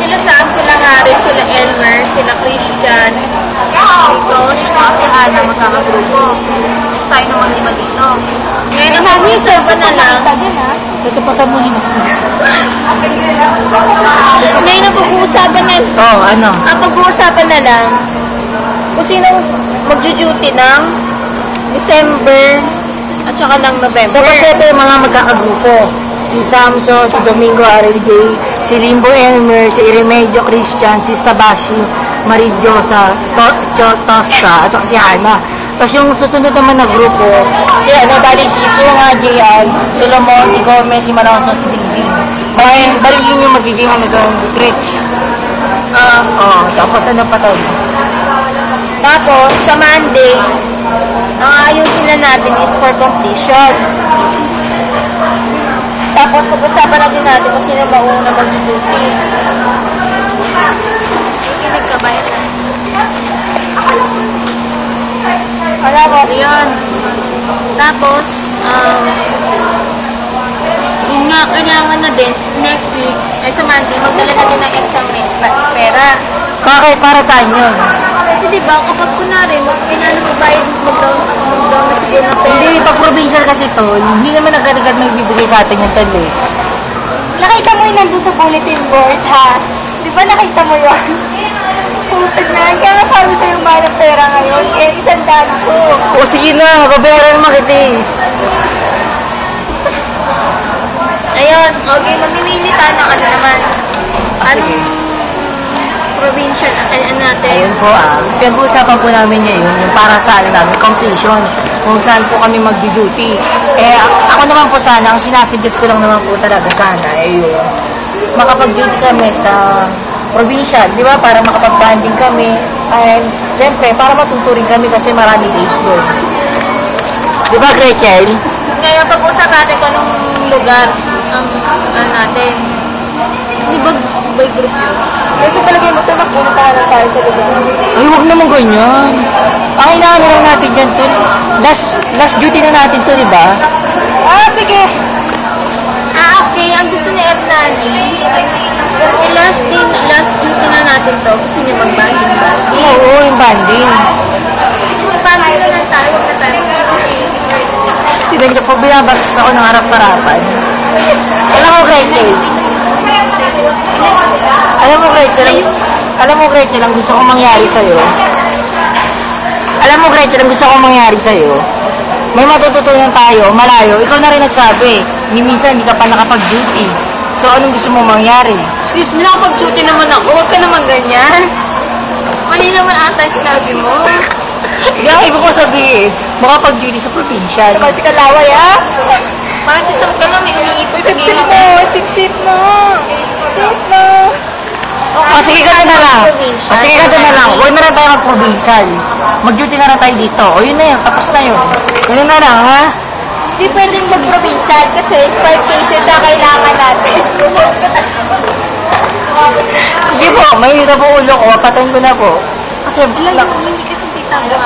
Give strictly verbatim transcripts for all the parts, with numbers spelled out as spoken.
sila Sam, sila Harry, sila Elmer, sila Christian, dito, saka si Hannah, magkakagrupo. Next tayo naman lima dito. Ngayon, ang pag-uusapan na lang. Tutupatan mo yun ako. Ngayon, ang pag-uusapan na Oo, oh, ano? Ang pag-uusapan na lang, kung sino magjo-duty ng December at saka ng November. So, kasi ito yung mga magkakagrupo. Si Samson, si Domingo R L J, si Limbo Elmer, si Iremedyo Christian, si Stabashi, Maridiosa, to Tosca, at saka si Hana. Tapos yung susunod naman na grupo, si ano, bali si Isunga, J I, Solomon, si Gomez, si Maranson, si Dinggin. Bali, bali yun yung magiging ano doon, Rich. Uh, oh, tapos ano pa to? Tapos, sa Monday, ang ayusin na natin is for completion. Tapos, pag-usapan natin natin kung sino ba una mag-duty. Kinig ka ba yan? Wala ko. Yun. Tapos, um, yun nga, kailangan na din, next week, ay sa Monday, magdala na din ng extra pera. Bakit? Para tayo yun. Kasi diba, kapag kunwari, kailangan mo bayad, mag-down, mag-down na siguro ng pera. Hindi, pag provincial kasi to, hindi naman agad-agad may bibigay sa atin yung talo eh. Nakita mo yun nandun sa bulletin board, ha? Di ba nakita mo yun? Putag na, kaya nga sabi sa'yo mahal ng pera ngayon, eh, isang daan ko. O sige na, babayaran naman kita eh. Ayun, okay, mamimili tayo ng ano naman. Anong provincial ano natin? Ayun po ah, pinag-uusapan po namin ngayon yung para sa ano namin, completion, kung saan po kami mag-duty. Eh, ako naman po sana, ang sinasuggest ko lang naman po talaga sana, eh yun, makapag-duty kami sa provincial, di ba? Para makapag-banding kami, and syempre, para matuturing kami kasi marami days doon. Di ba, Gretchen? Ngayon, pag-usap natin kung anong lugar ang ano natin. Kasi di ba, by group yun? Kasi palagay mo ito, magpunta na tayo sa lugar. Ay, huwag naman ganyan. Ang inaano lang natin dyan to, last, last duty na natin to, di ba? Ah, sige. Ah, okay. Ang gusto ni Hernani, yung last day, last duty na natin to, gusto niya mag-banding ba? Oo, yung banding. Banding na lang tayo, huwag na tayo. Tignan niyo po, binabasas ako ng harap-harapan. Alam mo, Gretchen, alam mo, Gretchen, alam mo, Gretchen, ang gusto kong mangyari sa'yo. Alam mo, Gretchen, ang gusto kong mangyari sa'yo. May matututunan tayo, malayo. Ikaw na rin nagsabi, ni minsan hindi ka pa nakapag-duty. So, anong gusto mo mangyari? Excuse me, nakapag-duty naman ako. Huwag ka naman ganyan. Mali naman ata yung sinabi mo. Yung iba ko sabihin, makapag-duty sa provincial. Diba si Kalaway, ha? Parang si Sam ka na, may umiipot sa gilid. mo, tip-tip mo. Tip mo. O, sige ka na lang. O, sige ka na lang. Huwag na lang tayo mag-provincial. Mag-duty na lang tayo dito. O, yun na yun. Tapos na yun. Yun na lang, ha? Hindi pwedeng mag-provincial kasi five cases na kailangan natin. Sige po, may na po ulo ko. Patayin ko na po. Kasi, Alam mo, hindi kasi titang ka.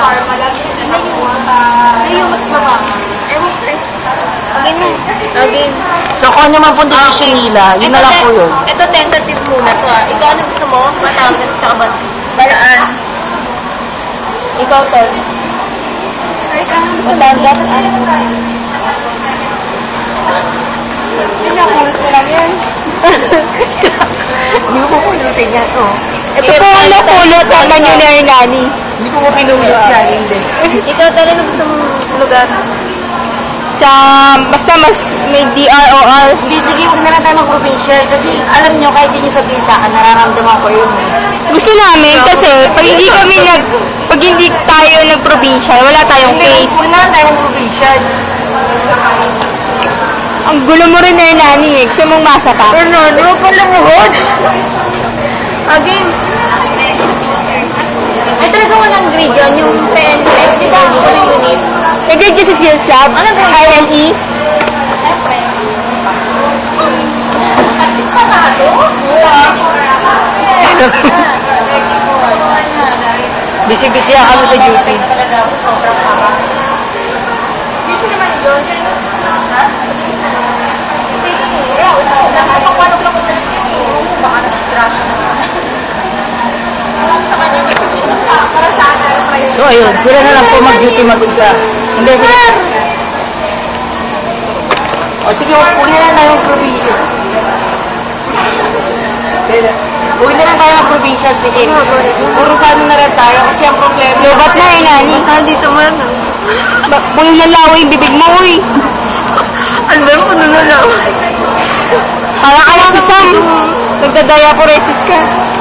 Ay, yung mas baba. Ewan ko. Again na. Again. so kung ano naman po decision nila, yun na lang po yun. Ito tentative muna to, ha. Ikaw, ano gusto mo? Batangas, tsaka ba? Balaan. Ikaw, Tol. Batangas. Pinakulot ko lang yan. Hindi ko po pulutin yan, oh. Ito po ang napulot naman yun na yung nani. Hindi ko po pinulot yan, hindi. Ikaw, Tol, ano gusto mong lugar? Sa, basta mas may D R O R. Hindi, sige, huwag na lang tayo mag-provincial kasi alam nyo, kahit hindi nyo sabihin sa akin, nararamdaman ko yun. Eh. Gusto namin kasi pag hindi kami nag, pag hindi tayo nag-provincial, wala tayong case. Huwag na lang tayo mag-provincial. Ang gulo mo rin na nani eh. Gusto mong masa ka? Fernando, huwag mo lumuhod. Again. Ay, talaga walang grade yun, yung P N S, di ba? Walang unit. Nag-grade ka sa Skills Lab? Ano grade? I N E? Siyempre. At least pasado? Bisi-bisi ako sa duty. Talaga ako, sobrang kama. Busy naman ni John. Ha? Madalis na naman. Hindi, wala. Wala. Wala. Wala. Wala. Wala. Wala. Baka na-distraction naman. So ayun, sila na lang po mag-duty mag-isa. Hindi, sige. O sige, huwag na lang tayo mag-probinsya. Huwag na lang tayo mag-probinsya, sige. Puro sa ano na lang tayo kasi ang problema. Lobat na eh, nani. Saan dito man? Bungin na lawa yung bibig mo, uy. Ano ba yung puno na lang? Para ka lang si Sam. Nagdadaya po resis ka.